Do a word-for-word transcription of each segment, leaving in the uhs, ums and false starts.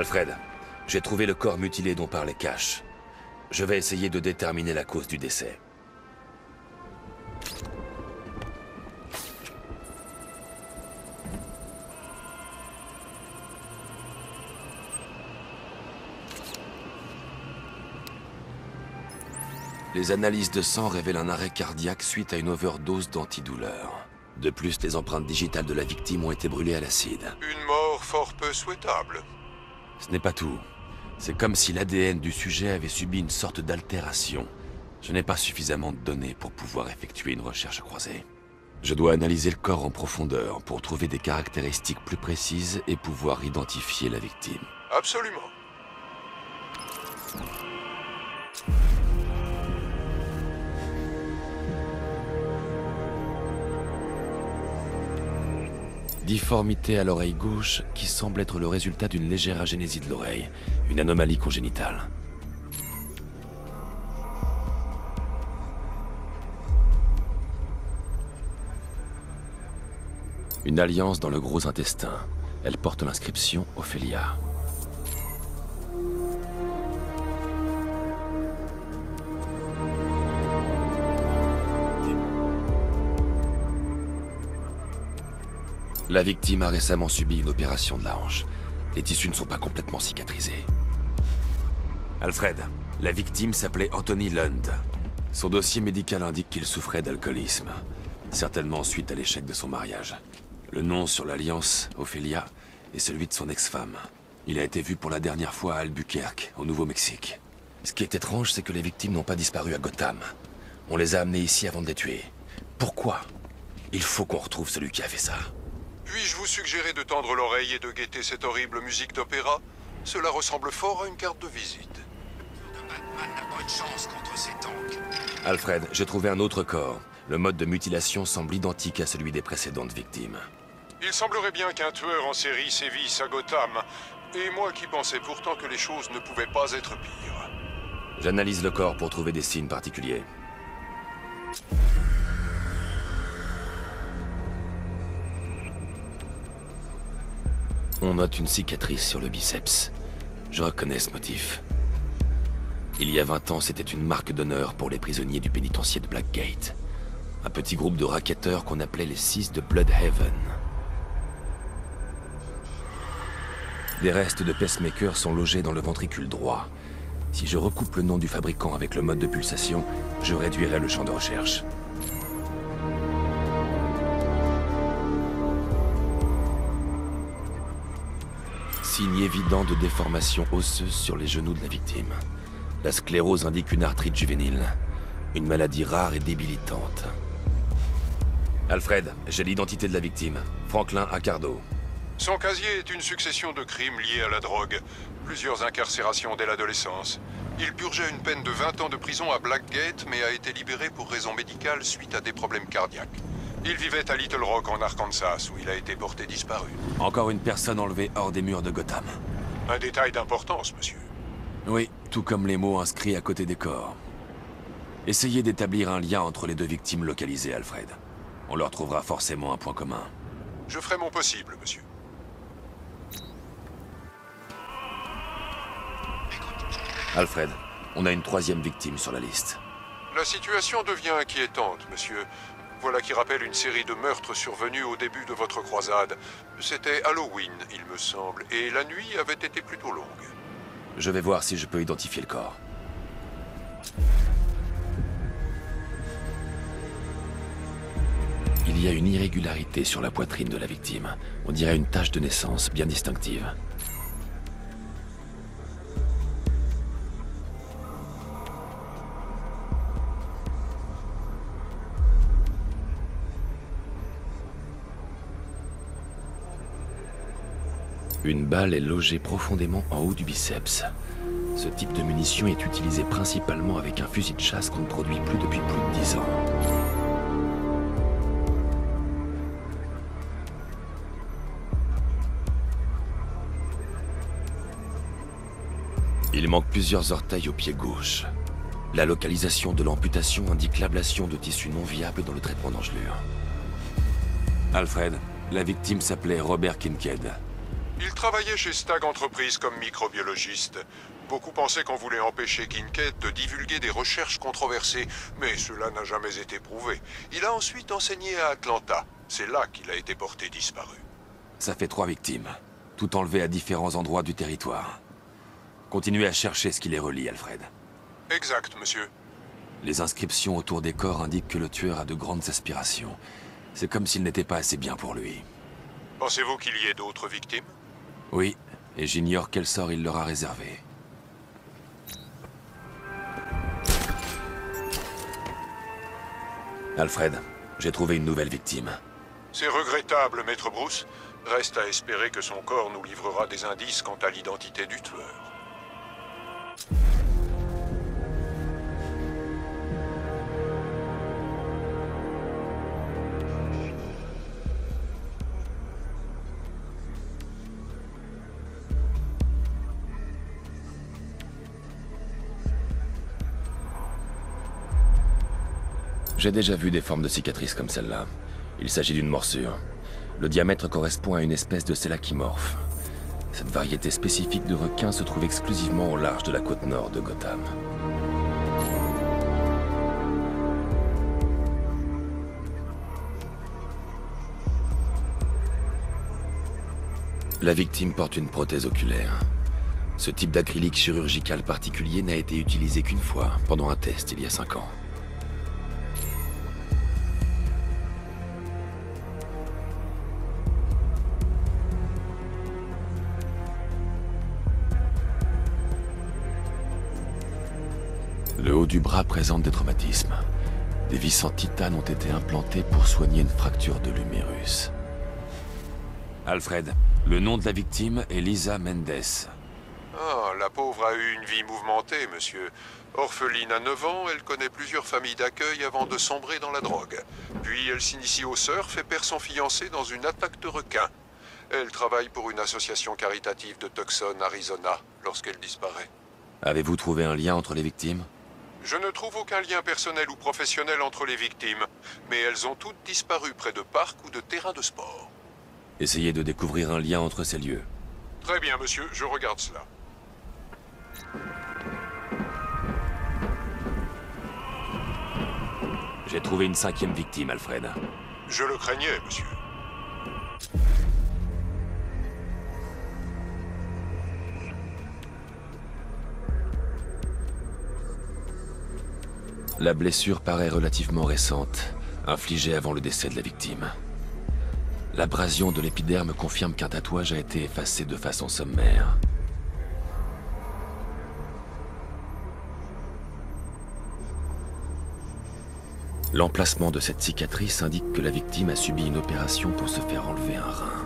Alfred, j'ai trouvé le corps mutilé dont parlait Cash. Je vais essayer de déterminer la cause du décès. Les analyses de sang révèlent un arrêt cardiaque suite à une overdose d'antidouleur. De plus, les empreintes digitales de la victime ont été brûlées à l'acide. Une mort fort peu souhaitable. Ce n'est pas tout. C'est comme si l'A D N du sujet avait subi une sorte d'altération. Je n'ai pas suffisamment de données pour pouvoir effectuer une recherche croisée. Je dois analyser le corps en profondeur pour trouver des caractéristiques plus précises et pouvoir identifier la victime. Absolument. Difformité à l'oreille gauche qui semble être le résultat d'une légère agénésie de l'oreille, une anomalie congénitale. Une alliance dans le gros intestin. Elle porte l'inscription Ophélia. La victime a récemment subi une opération de la hanche. Les tissus ne sont pas complètement cicatrisés. Alfred, la victime s'appelait Anthony Lund. Son dossier médical indique qu'il souffrait d'alcoolisme, certainement suite à l'échec de son mariage. Le nom sur l'alliance, Ophélia, est celui de son ex-femme. Il a été vu pour la dernière fois à Albuquerque, au Nouveau-Mexique. Ce qui est étrange, c'est que les victimes n'ont pas disparu à Gotham. On les a amenées ici avant de les tuer. Pourquoi? Il faut qu'on retrouve celui qui a fait ça. Puis-je vous suggérer de tendre l'oreille et de guetter cette horrible musique d'opéra? Cela ressemble fort à une carte de visite. Batman n'a pas de chance contre ces tanks. Alfred, j'ai trouvé un autre corps. Le mode de mutilation semble identique à celui des précédentes victimes. Il semblerait bien qu'un tueur en série sévisse à Gotham. Et moi qui pensais pourtant que les choses ne pouvaient pas être pires. J'analyse le corps pour trouver des signes particuliers. On note une cicatrice sur le biceps. Je reconnais ce motif. Il y a vingt ans, c'était une marque d'honneur pour les prisonniers du pénitencier de Blackgate. Un petit groupe de racketteurs qu'on appelait les Six de Bloodhaven. Des restes de pacemakers sont logés dans le ventricule droit. Si je recoupe le nom du fabricant avec le mode de pulsation, je réduirai le champ de recherche. Signe évident de déformation osseuse sur les genoux de la victime. La sclérose indique une arthrite juvénile. Une maladie rare et débilitante. Alfred, j'ai l'identité de la victime. Franklin Accardo. Son casier est une succession de crimes liés à la drogue. Plusieurs incarcérations dès l'adolescence. Il purgeait une peine de vingt ans de prison à Blackgate, mais a été libéré pour raisons médicales suite à des problèmes cardiaques. Il vivait à Little Rock en Arkansas, où il a été porté disparu. Encore une personne enlevée hors des murs de Gotham. Un détail d'importance, monsieur. Oui, tout comme les mots inscrits à côté des corps. Essayez d'établir un lien entre les deux victimes localisées, Alfred. On leur trouvera forcément un point commun. Je ferai mon possible, monsieur. Alfred, on a une troisième victime sur la liste. La situation devient inquiétante, monsieur. Voilà qui rappelle une série de meurtres survenus au début de votre croisade. C'était Halloween, il me semble, et la nuit avait été plutôt longue. Je vais voir si je peux identifier le corps. Il y a une irrégularité sur la poitrine de la victime. On dirait une tache de naissance bien distinctive. Une balle est logée profondément en haut du biceps. Ce type de munition est utilisé principalement avec un fusil de chasse qu'on ne produit plus depuis plus de dix ans. Il manque plusieurs orteils au pied gauche. La localisation de l'amputation indique l'ablation de tissus non viables dans le traitement d'engelure. Alfred, la victime s'appelait Robert Kincaid. Il travaillait chez Stag Entreprises comme microbiologiste. Beaucoup pensaient qu'on voulait empêcher Kincaid de divulguer des recherches controversées, mais cela n'a jamais été prouvé. Il a ensuite enseigné à Atlanta. C'est là qu'il a été porté disparu. Ça fait trois victimes, tout enlevées à différents endroits du territoire. Continuez à chercher ce qui les relie, Alfred. Exact, monsieur. Les inscriptions autour des corps indiquent que le tueur a de grandes aspirations. C'est comme s'il n'était pas assez bien pour lui. Pensez-vous qu'il y ait d'autres victimes? Oui, et j'ignore quel sort il leur a réservé. Alfred, j'ai trouvé une nouvelle victime. C'est regrettable, Maître Bruce. Reste à espérer que son corps nous livrera des indices quant à l'identité du tueur. J'ai déjà vu des formes de cicatrices comme celle-là. Il s'agit d'une morsure. Le diamètre correspond à une espèce de sélachimorphe. Cette variété spécifique de requin se trouve exclusivement au large de la côte nord de Gotham. La victime porte une prothèse oculaire. Ce type d'acrylique chirurgical particulier n'a été utilisé qu'une fois, pendant un test il y a cinq ans. Le haut du bras présente des traumatismes. Des vis en titane ont été implantées pour soigner une fracture de l'humérus. Alfred, le nom de la victime est Lisa Mendes. Ah, la pauvre a eu une vie mouvementée, monsieur. Orpheline à neuf ans, elle connaît plusieurs familles d'accueil avant de sombrer dans la drogue. Puis elle s'initie au surf et perd son fiancé dans une attaque de requin. Elle travaille pour une association caritative de Tucson, Arizona, lorsqu'elle disparaît. Avez-vous trouvé un lien entre les victimes ? Je ne trouve aucun lien personnel ou professionnel entre les victimes, mais elles ont toutes disparu près de parcs ou de terrains de sport. Essayez de découvrir un lien entre ces lieux. Très bien, monsieur, je regarde cela. J'ai trouvé une cinquième victime, Alfred. Je le craignais, monsieur. La blessure paraît relativement récente, infligée avant le décès de la victime. L'abrasion de l'épiderme confirme qu'un tatouage a été effacé de façon sommaire. L'emplacement de cette cicatrice indique que la victime a subi une opération pour se faire enlever un rein.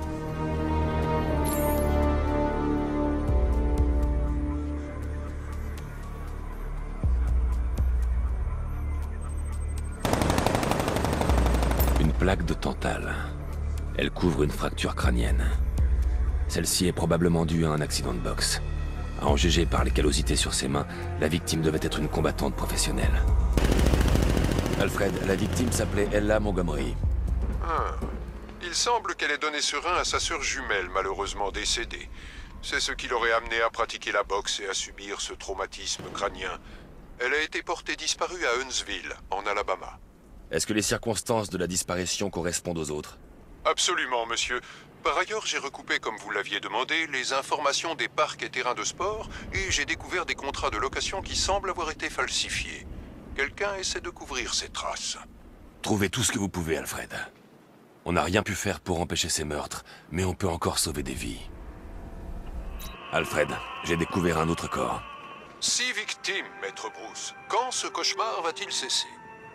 Une plaque de tantale. Elle couvre une fracture crânienne. Celle-ci est probablement due à un accident de boxe. À en juger par les callosités sur ses mains, la victime devait être une combattante professionnelle. Alfred, la victime s'appelait Ella Montgomery. Ah. Il semble qu'elle ait donné ce rein à sa sœur jumelle, malheureusement décédée. C'est ce qui l'aurait amenée à pratiquer la boxe et à subir ce traumatisme crânien. Elle a été portée disparue à Huntsville, en Alabama. Est-ce que les circonstances de la disparition correspondent aux autres? Absolument, monsieur. Par ailleurs, j'ai recoupé, comme vous l'aviez demandé, les informations des parcs et terrains de sport, et j'ai découvert des contrats de location qui semblent avoir été falsifiés. Quelqu'un essaie de couvrir ces traces. Trouvez tout ce que vous pouvez, Alfred. On n'a rien pu faire pour empêcher ces meurtres, mais on peut encore sauver des vies. Alfred, j'ai découvert un autre corps. Six victimes, Maître Bruce. Quand ce cauchemar va-t-il cesser?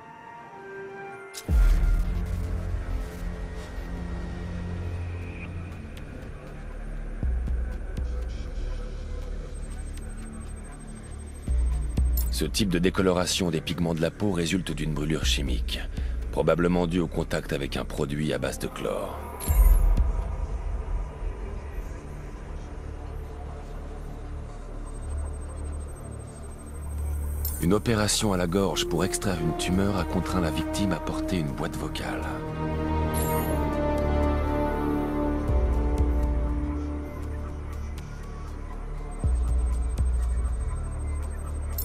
Ce type de décoloration des pigments de la peau résulte d'une brûlure chimique, probablement due au contact avec un produit à base de chlore. Une opération à la gorge pour extraire une tumeur a contraint la victime à porter une boîte vocale.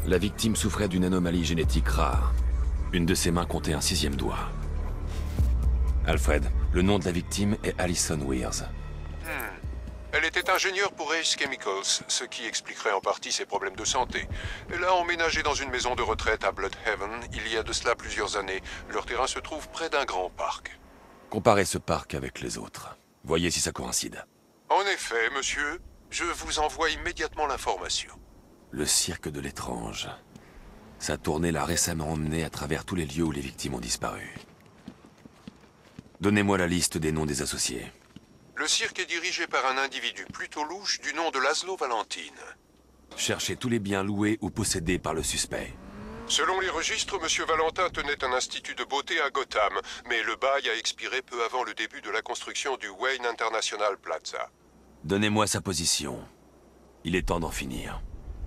La victime souffrait d'une anomalie génétique rare. Une de ses mains comptait un sixième doigt. Alfred, le nom de la victime est Allison Weirs. Hmm. Elle était ingénieure pour Ace Chemicals, ce qui expliquerait en partie ses problèmes de santé. Elle a emménagé dans une maison de retraite à Bloodhaven il y a de cela plusieurs années. Leur terrain se trouve près d'un grand parc. Comparez ce parc avec les autres. Voyez si ça coïncide. En effet, monsieur, je vous envoie immédiatement l'information. Le cirque de l'étrange. Sa tournée l'a récemment emmené à travers tous les lieux où les victimes ont disparu. Donnez-moi la liste des noms des associés. Le cirque est dirigé par un individu plutôt louche du nom de Laszlo Valentine. Cherchez tous les biens loués ou possédés par le suspect. Selon les registres, M. Valentin tenait un institut de beauté à Gotham, mais le bail a expiré peu avant le début de la construction du Wayne International Plaza. Donnez-moi sa position. Il est temps d'en finir.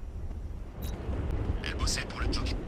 Elle bossait pour le jockey.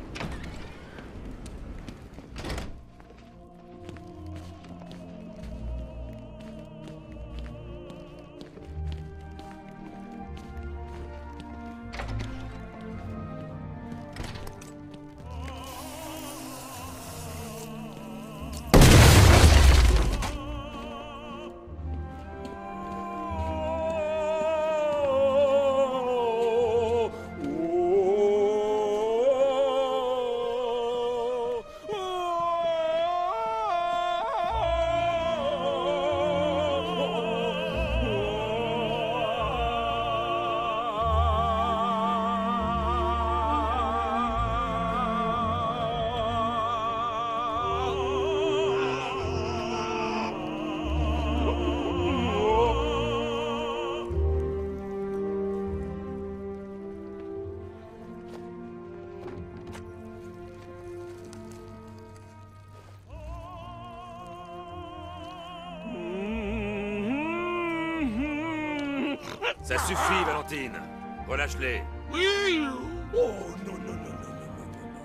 Ça suffit, Valentine. Relâche-les. Oh, non, non, non, non, non, non,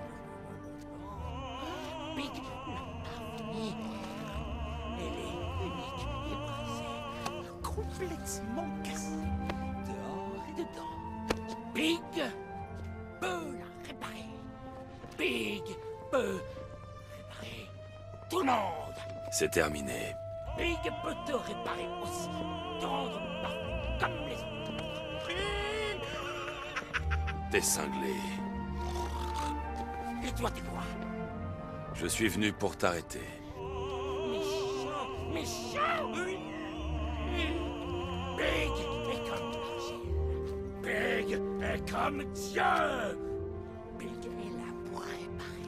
non. Big n'a pas fini. Elle est unique et brisée, complètement cassée, dehors et dedans. Big peut la réparer. Big peut réparer tout le monde. C'est terminé. Big peut te réparer aussi, te rendre parfait comme les autres. T'es cinglé. Et toi, t'es quoi? Je suis venu pour t'arrêter. Méchant, méchant, oui. Big est comme l'argile. Big est comme Dieu. Big est là pour réparer.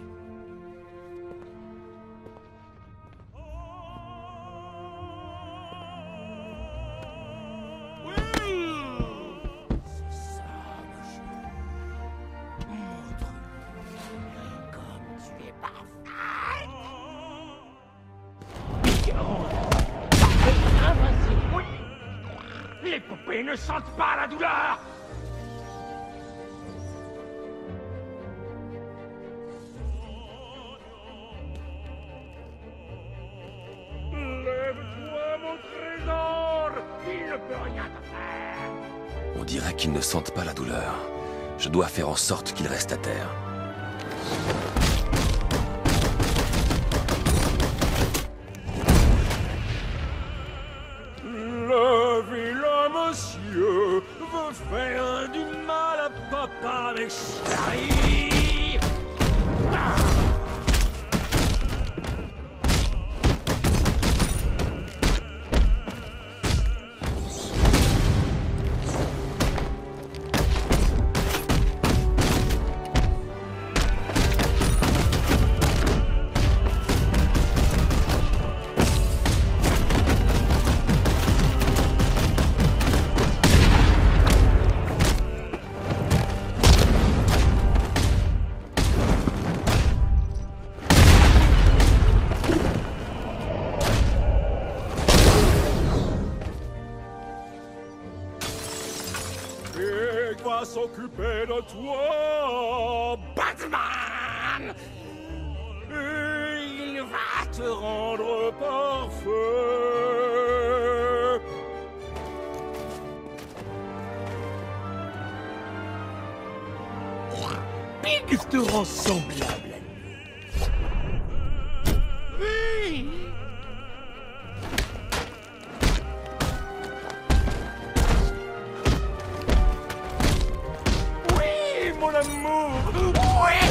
C'est ça, le jeu. Montre-lui comme tu es parfait. Big est invincible. Oui. Les poupées ne sentent pas la douleur. Lève-toi, mon trésor. Il ne peut rien te faire. On dirait qu'ils ne sentent pas la douleur. Je dois faire en sorte qu'ils restent à terre. Le vilain monsieur veut faire du mal à papa avec Charlie. Ah. Big va s'occuper de toi, Batman. Et il va te rendre parfait. Pig te rend semblable à lui. Oui, mon amour. Oui.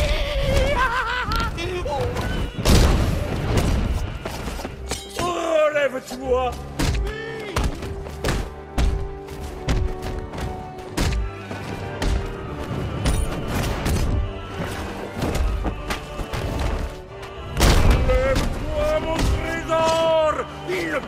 Oh, lève-toi. Lève-toi, mon trésor. Il...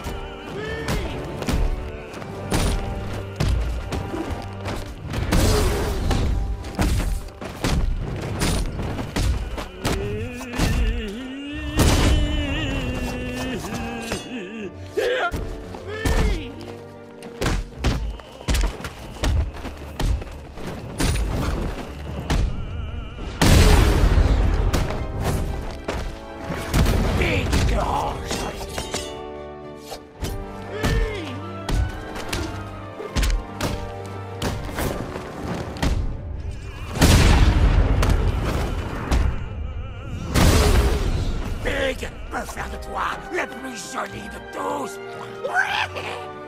Pig peut faire de toi le plus joli de tous. Oui.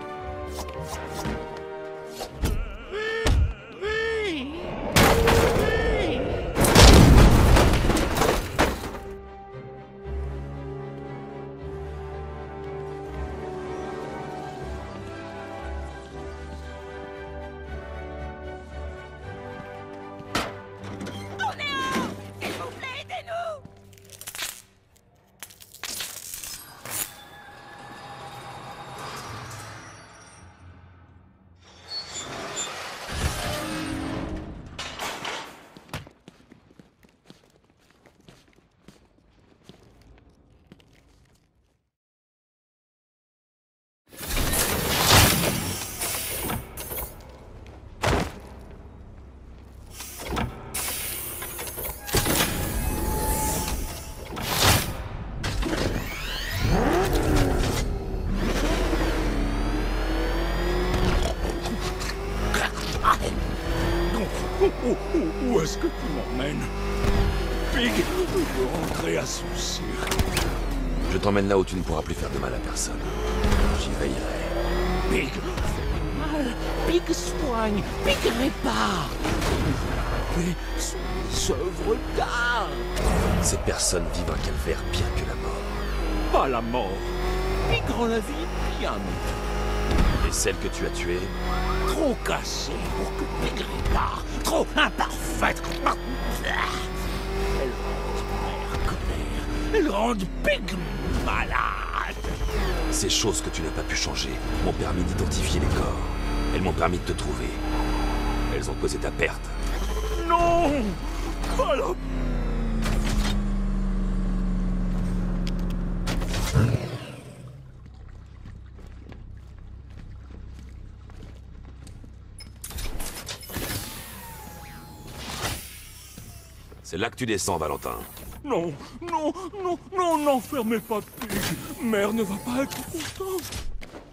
Où, où, où est-ce que tu m'emmènes? Pig veut rentrer à son cirque. Je t'emmène là où tu ne pourras plus faire de mal à personne. J'y veillerai. Pig fait mal. Pig soigne. Pig répare. Pig sont des œuvres d'art. Ces personnes vivent un calvaire pire que la mort. Pas la mort. Pig rend la vie bien mieux. Et celle que tu as tuée? Trop cassée pour que Pig répare. Trop imparfaite. Elle rend colère. Elle rend Pig malade. Ces choses que tu n'as pas pu changer m'ont permis d'identifier les corps. Elles m'ont permis de te trouver. Elles ont causé ta perte. Non! Pas la... C'est là que tu descends, Valentin. Non, non, non, non, n'enfermez pas Pig. Mère ne va pas être contente.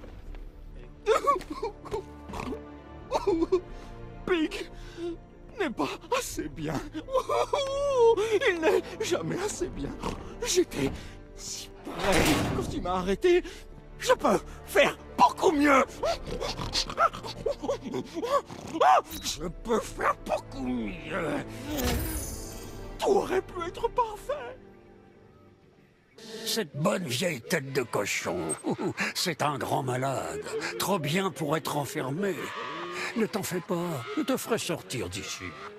Pig n'est pas assez bien. Il n'est jamais assez bien. J'étais si près quand il m'a arrêté. Je peux faire beaucoup mieux. Je peux faire beaucoup mieux. Tout aurait pu être parfait. Cette bonne vieille tête de cochon, c'est un grand malade. Trop bien pour être enfermé. Ne t'en fais pas, je te ferai sortir d'ici.